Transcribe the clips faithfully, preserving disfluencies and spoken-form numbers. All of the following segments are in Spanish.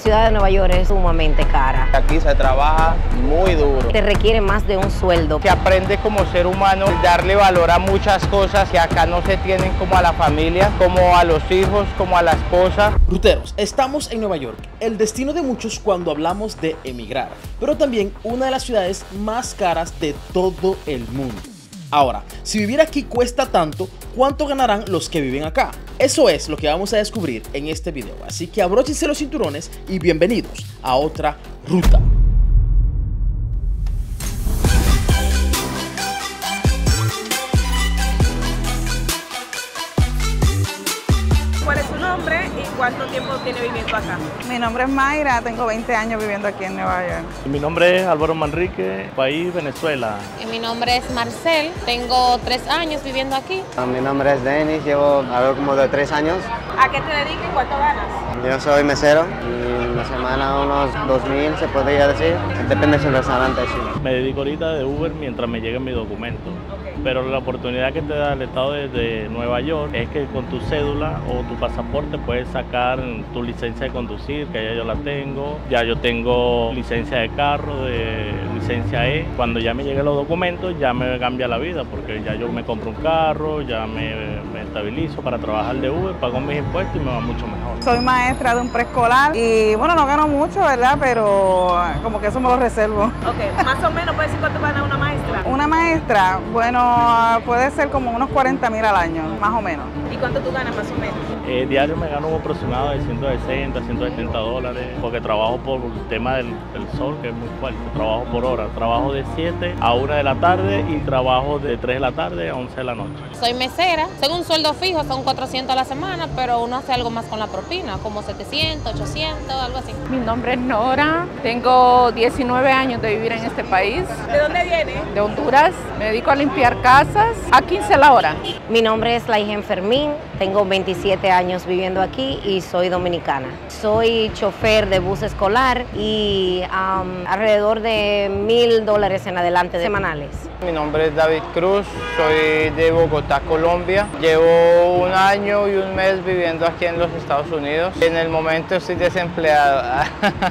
ciudad de Nueva York es sumamente cara. Aquí se trabaja muy duro. Te requiere más de un sueldo. Se aprende como ser humano, darle valor a muchas cosas que acá no se tienen, como a la familia, como a los hijos, como a la esposa. Ruteros, estamos en Nueva York, el destino de muchos cuando hablamos de emigrar, pero también una de las ciudades más caras de todo el mundo. Ahora, si vivir aquí cuesta tanto, ¿cuánto ganarán los que viven acá? Eso es lo que vamos a descubrir en este video, así que abróchense los cinturones y bienvenidos a otra ruta. ¿Cuál es su nombre y cuánto tiempo tiene viviendo acá? Mi nombre es Mayra, tengo veinte años viviendo aquí en Nueva York. Mi nombre es Álvaro Manrique, país Venezuela. Mi nombre es Marcel, tengo tres años viviendo aquí. Mi nombre es Denis, llevo algo como de tres años. ¿A qué te dedicas y cuánto ganas? Yo soy mesero y en la semana unos dos mil se podría decir. Depende del restaurante, sí. Me dedico ahorita de Uber mientras me lleguen mis documentos. Okay. Pero la oportunidad que te da el estado de, de Nueva York es que con tu cédula o tu pasaporte puedes sacar tu licencia de conducir, que ya yo la tengo. Ya yo tengo licencia de carro, de licencia E. Cuando ya me lleguen los documentos ya me cambia la vida porque ya yo me compro un carro, ya me, me estabilizo para trabajar de Uber, pago mis impuestos y me va mucho mejor. Soy maestra de un preescolar y bueno, no gano mucho, ¿verdad? Pero como que eso me lo reservo. Ok, más o menos, ¿puedes decir cuánto gana una maestra? Una maestra, bueno, puede ser como unos cuarenta mil al año, más o menos. ¿Y cuánto tú ganas más o menos? Eh, diario me gano un aproximado de ciento sesenta, ciento setenta dólares, porque trabajo por el tema del, del sol, que es muy fuerte. Trabajo por hora, trabajo de siete a una de la tarde y trabajo de tres de la tarde a once de la noche. Soy mesera, tengo un sueldo fijo, son cuatrocientos a la semana, pero uno hace algo más con la propina, como setecientos, ochocientos, algo así. Mi nombre es Nora, tengo diecinueve años de vivir en este país. ¿De dónde viene? De Honduras, me dedico a limpiar casas a quince la hora. Mi nombre es Laigen Fermín, tengo veintisiete años viviendo aquí y soy dominicana. Soy chofer de bus escolar y um, alrededor de mil dólares en adelante semanales. Mi nombre es David Cruz, soy de Bogotá, Colombia. Llevo un año y un mes viviendo aquí en los Estados Unidos. En el momento estoy desempleado. ¿A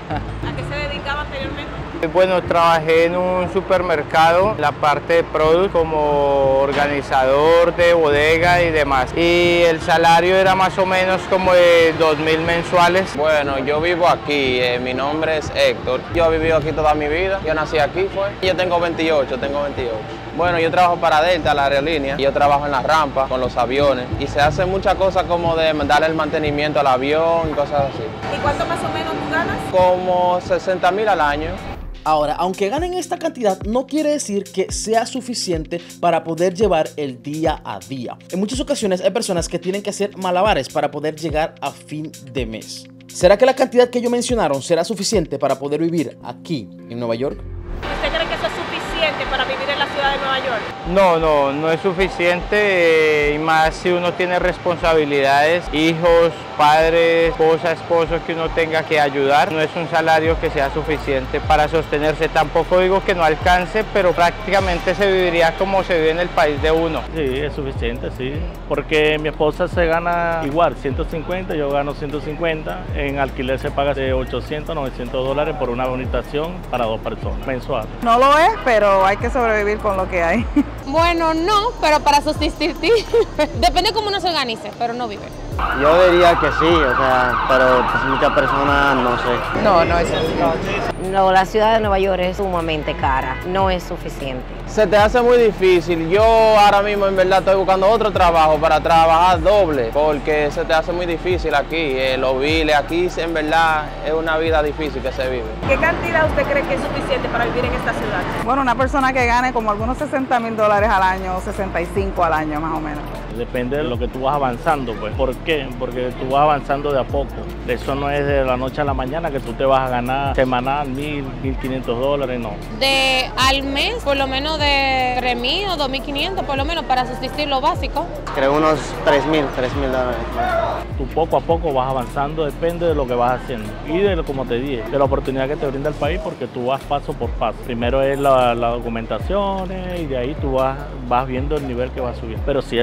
qué se dedicaba anteriormente? Bueno, trabajé en un supermercado, la parte de product, como organizador de bodega y demás. Y el salario era más o menos como de dos mil mensuales. Bueno, yo vivo aquí, eh, mi nombre es Héctor. Yo he vivido aquí toda mi vida, yo nací aquí fue. Yo tengo veintiocho, tengo veintiocho. Bueno, yo trabajo para Delta, la aerolínea. Yo trabajo en la rampa con los aviones y se hacen muchas cosas como de darle el mantenimiento al avión y cosas así. ¿Y cuánto más o menos tú ganas? Como sesenta mil al año. Ahora, aunque ganen esta cantidad, no quiere decir que sea suficiente para poder llevar el día a día. En muchas ocasiones hay personas que tienen que hacer malabares para poder llegar a fin de mes. ¿Será que la cantidad que ellos mencionaron será suficiente para poder vivir aquí en Nueva York? ¿Usted cree que eso es suficiente para vivir en la ciudad de Nueva York? No, no, no es suficiente, eh, y más si uno tiene responsabilidades, hijos, padres, esposa, esposos que uno tenga que ayudar. No es un salario que sea suficiente para sostenerse. Tampoco digo que no alcance, pero prácticamente se viviría como se vive en el país de uno. Sí, es suficiente, sí, porque mi esposa se gana igual, ciento cincuenta, yo gano ciento cincuenta. En alquiler se paga de ochocientos, novecientos dólares por una habitación para dos personas mensual. No lo es, pero hay que sobrevivir con lo que hay. Bueno, no, pero para sustituir, depende cómo uno se organice, pero no vive. Yo diría que sí, o sea, pero pues muchas personas no sé. No, no es suficiente. No, la ciudad de Nueva York es sumamente cara, no es suficiente. Se te hace muy difícil. Yo ahora mismo en verdad estoy buscando otro trabajo para trabajar doble, porque se te hace muy difícil aquí. Eh, los biles aquí en verdad es una vida difícil que se vive. ¿Qué cantidad usted cree que es suficiente para vivir en esta ciudad? Bueno, una persona que gane como algunos sesenta mil dólares al año, sesenta y cinco al año más o menos. Depende de lo que tú vas avanzando, pues. ¿Por qué? Porque tú vas avanzando de a poco. Eso no es de la noche a la mañana que tú te vas a ganar semanal mil, mil quinientos dólares, no. De al mes, por lo menos de tres mil o dos mil quinientos, por lo menos para sustituir lo básico. Creo unos tres mil, tres mil dólares. Tú poco a poco vas avanzando, depende de lo que vas haciendo. Y de, como te dije, de la oportunidad que te brinda el país, porque tú vas paso por paso. Primero es la, la documentación y de ahí tú vas, vas viendo el nivel que vas subiendo. Pero sí hay oportunidad.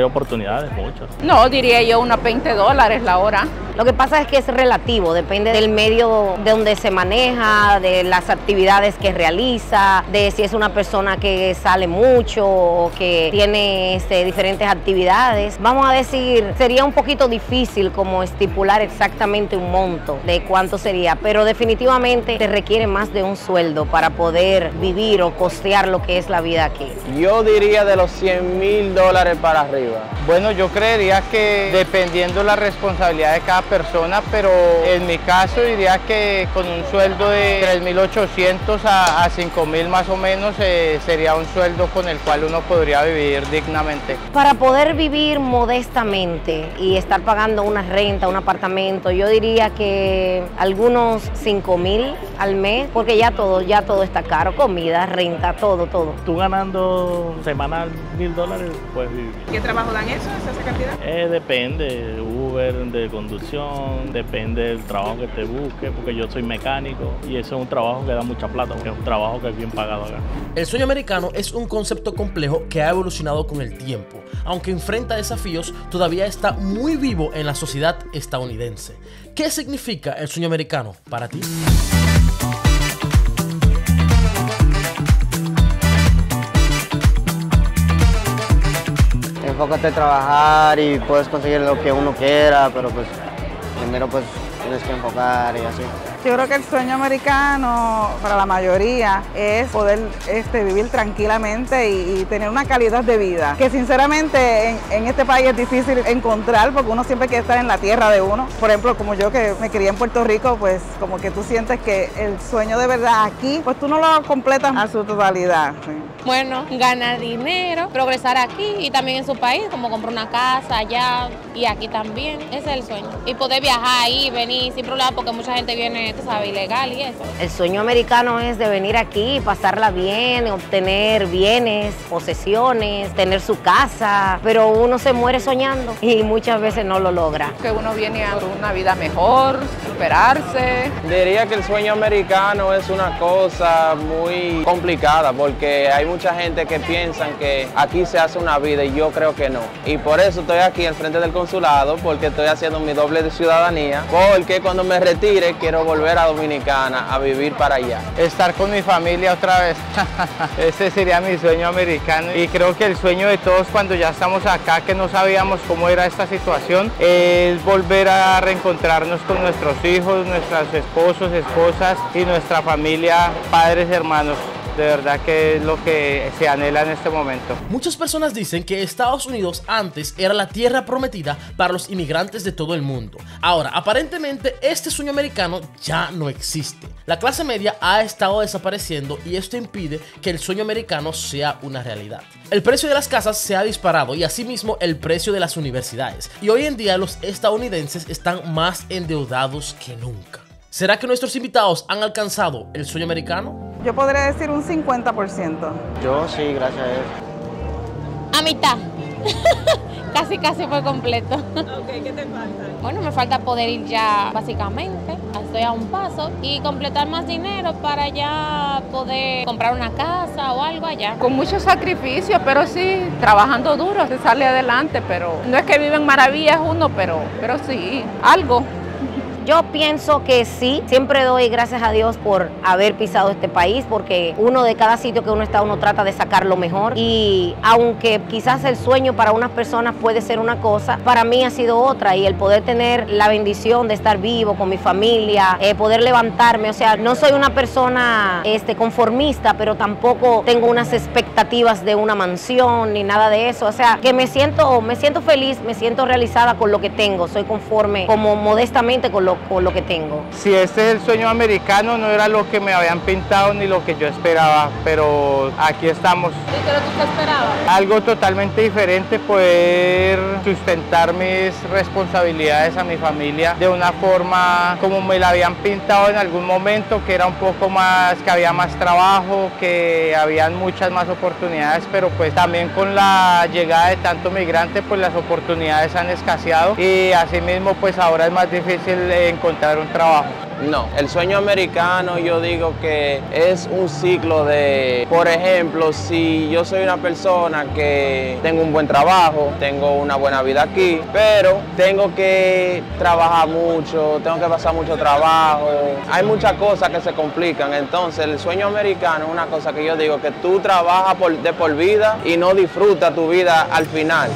oportunidades, muchas. No, diría yo unos veinte dólares la hora. Lo que pasa es que es relativo, depende del medio de donde se maneja, de las actividades que realiza, de si es una persona que sale mucho o que tiene este, diferentes actividades. Vamos a decir, sería un poquito difícil como estipular exactamente un monto de cuánto sería, pero definitivamente te requiere más de un sueldo para poder vivir o costear lo que es la vida aquí. Yo diría de los cien mil dólares para arriba. Bueno, yo creería que dependiendo la responsabilidad de cada persona, pero en mi caso diría que con un sueldo de tres mil ochocientos a, a cinco mil más o menos eh, sería un sueldo con el cual uno podría vivir dignamente. Para poder vivir modestamente y estar pagando una renta, un apartamento, yo diría que algunos cinco mil al mes, porque ya todo, ya todo está caro, comida, renta, todo, todo. Tú ganando semanal mil dólares puedes vivir. ¿Qué trabajo dan eso, esa cantidad? Eh, depende, Uber, de conducción, depende del trabajo que te busque, porque yo soy mecánico y eso es un trabajo que da mucha plata, porque es un trabajo que es bien pagado acá. El sueño americano es un concepto complejo que ha evolucionado con el tiempo. Aunque enfrenta desafíos, todavía está muy vivo en la sociedad estadounidense. ¿Qué significa el sueño americano para ti? Enfócate a trabajar y puedes conseguir lo que uno quiera, pero pues primero pues tienes que enfocar y así. Yo creo que el sueño americano para la mayoría es poder este, vivir tranquilamente y, y tener una calidad de vida que sinceramente en, en este país es difícil encontrar porque uno siempre quiere estar en la tierra de uno. Por ejemplo, como yo que me crié en Puerto Rico, pues como que tú sientes que el sueño de verdad aquí, pues tú no lo completas a su totalidad. Sí. Bueno, ganar dinero, progresar aquí y también en su país, como comprar una casa allá y aquí también. Ese es el sueño. Y poder viajar ahí, venir sin problema porque mucha gente viene, tú sabes, ilegal y eso. El sueño americano es de venir aquí, pasarla bien, obtener bienes, posesiones, tener su casa, pero uno se muere soñando y muchas veces no lo logra. Que uno viene a una vida mejor, superarse. Diría que el sueño americano es una cosa muy complicada porque hay mucha gente que piensan que aquí se hace una vida y yo creo que no. Y por eso estoy aquí al frente del consulado porque estoy haciendo mi doble de ciudadanía, porque cuando me retire quiero volver a Dominicana a vivir para allá. Estar con mi familia otra vez. Ese sería mi sueño americano y creo que el sueño de todos cuando ya estamos acá, que no sabíamos cómo era esta situación, es volver a reencontrarnos con nuestros hijos, nuestros esposos, esposas y nuestra familia, padres, hermanos. De verdad que es lo que se anhela en este momento. Muchas personas dicen que Estados Unidos antes era la tierra prometida para los inmigrantes de todo el mundo. Ahora, aparentemente este sueño americano ya no existe. La clase media ha estado desapareciendo y esto impide que el sueño americano sea una realidad. El precio de las casas se ha disparado y asimismo el precio de las universidades. Y hoy en día los estadounidenses están más endeudados que nunca. ¿Será que nuestros invitados han alcanzado el sueño americano? Yo podría decir un cincuenta por ciento. Yo sí, gracias a él. A mitad. Casi, casi fue completo. Ok, ¿qué te falta? Bueno, me falta poder ir ya básicamente, estoy a un paso, y completar más dinero para ya poder comprar una casa o algo allá. Con mucho sacrificio, pero sí, trabajando duro, se sale adelante, pero no es que viven maravillas uno, pero, pero sí, algo. Yo pienso que sí, siempre doy gracias a Dios por haber pisado este país, porque uno de cada sitio que uno está, uno trata de sacar lo mejor, y aunque quizás el sueño para unas personas puede ser una cosa, para mí ha sido otra, y el poder tener la bendición de estar vivo con mi familia, eh, poder levantarme, o sea, no soy una persona este, conformista, pero tampoco tengo unas expectativas de una mansión ni nada de eso, o sea, que me siento, me siento feliz, me siento realizada con lo que tengo, soy conforme como modestamente con lo por lo que tengo. Si este es el sueño americano, no era lo que me habían pintado ni lo que yo esperaba, pero aquí estamos. ¿Y qué es lo que usted esperaba? Algo totalmente diferente, poder sustentar mis responsabilidades a mi familia de una forma como me la habían pintado en algún momento, que era un poco más, que había más trabajo, que habían muchas más oportunidades, pero pues también con la llegada de tanto migrante, pues las oportunidades han escaseado y asimismo pues ahora es más difícil encontrar un trabajo. No, el sueño americano yo digo que es un ciclo de, por ejemplo, si yo soy una persona que tengo un buen trabajo, tengo una buena vida aquí, pero tengo que trabajar mucho, tengo que pasar mucho trabajo, hay muchas cosas que se complican, entonces el sueño americano es una cosa que yo digo que tú trabajas por, de por vida y no disfrutas tu vida al final.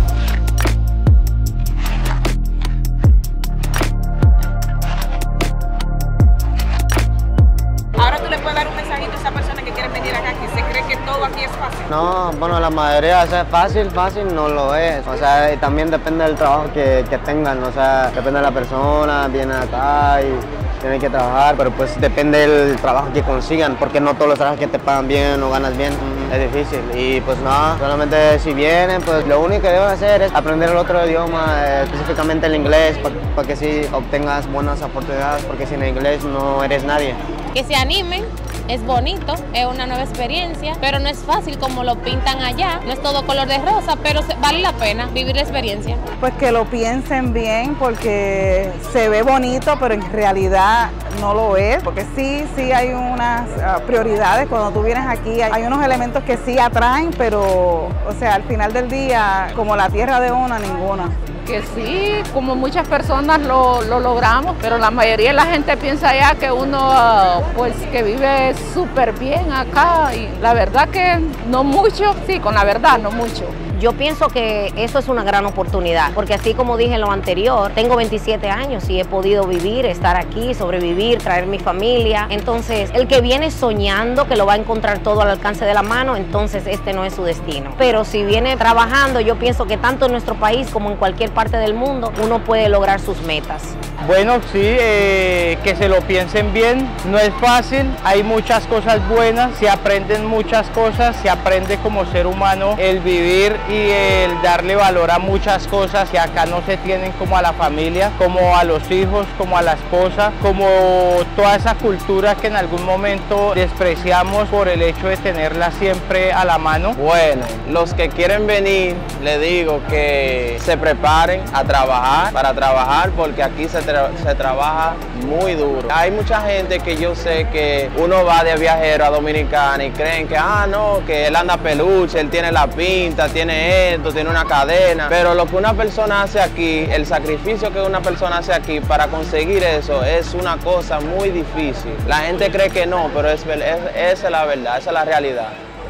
Ahora tú le puedes dar un mensajito a esa persona que quiere venir acá, que se cree que todo aquí es fácil. No, bueno, la mayoría, o sea, fácil, fácil no lo es. O sea, y también depende del trabajo que, que tengan, o sea, depende de la persona, vienen acá y tienen que trabajar, pero pues depende del trabajo que consigan, porque no todos los trabajos que te pagan bien o ganas bien, es difícil. Y pues nada, solamente si vienen, pues lo único que deben hacer es aprender el otro idioma, eh, específicamente el inglés, para pa que sí obtengas buenas oportunidades, porque sin inglés no eres nadie. Que se animen, es bonito, es una nueva experiencia, pero no es fácil como lo pintan allá, no es todo color de rosa, pero se, vale la pena vivir la experiencia. Pues que lo piensen bien porque se ve bonito, pero en realidad no lo es, porque sí, sí hay unas uh, prioridades cuando tú vienes aquí, hay unos elementos que sí atraen, pero o sea, al final del día, como la tierra de una, ninguna. Que sí, como muchas personas lo, lo logramos, pero la mayoría de la gente piensa ya que uno uh, pues que vive súper bien acá y la verdad que no mucho, sí, con la verdad no mucho. Yo pienso que eso es una gran oportunidad, porque así como dije en lo anterior, tengo veintisiete años y he podido vivir, estar aquí, sobrevivir, traer mi familia. Entonces, el que viene soñando que lo va a encontrar todo al alcance de la mano, entonces este no es su destino. Pero si viene trabajando, yo pienso que tanto en nuestro país como en cualquier parte del mundo, uno puede lograr sus metas. Bueno, sí, eh, que se lo piensen bien, no es fácil, hay muchas cosas buenas, se aprenden muchas cosas, se aprende como ser humano el vivir y el darle valor a muchas cosas que acá no se tienen, como a la familia, como a los hijos, como a la esposa, como toda esa cultura que en algún momento despreciamos por el hecho de tenerla siempre a la mano. Bueno, los que quieren venir, les digo que se preparen a trabajar, para trabajar, porque aquí se, tra se trabaja muy duro. Hay mucha gente que yo sé que uno va de viajero a Dominicana y creen que, ah, no, que él anda peluche, él tiene la pinta, tiene esto, tiene una cadena, pero lo que una persona hace aquí, el sacrificio que una persona hace aquí para conseguir eso es una cosa muy difícil. La gente cree que no, pero es, es, esa es la verdad, esa es la realidad.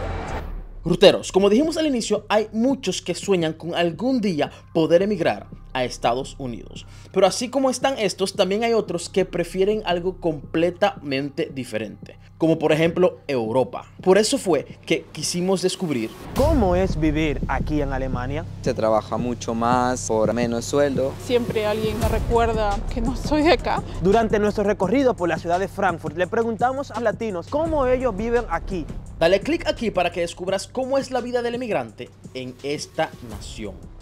Ruteros, como dijimos al inicio, hay muchos que sueñan con algún día poder emigrar a Estados Unidos. Pero así como están estos, también hay otros que prefieren algo completamente diferente, como por ejemplo Europa. Por eso fue que quisimos descubrir cómo es vivir aquí en Alemania. Se trabaja mucho más por menos sueldo. Siempre alguien me recuerda que no soy de acá. Durante nuestro recorrido por la ciudad de Frankfurt, le preguntamos a latinos cómo ellos viven aquí. Dale clic aquí para que descubras cómo es la vida del emigrante en esta nación.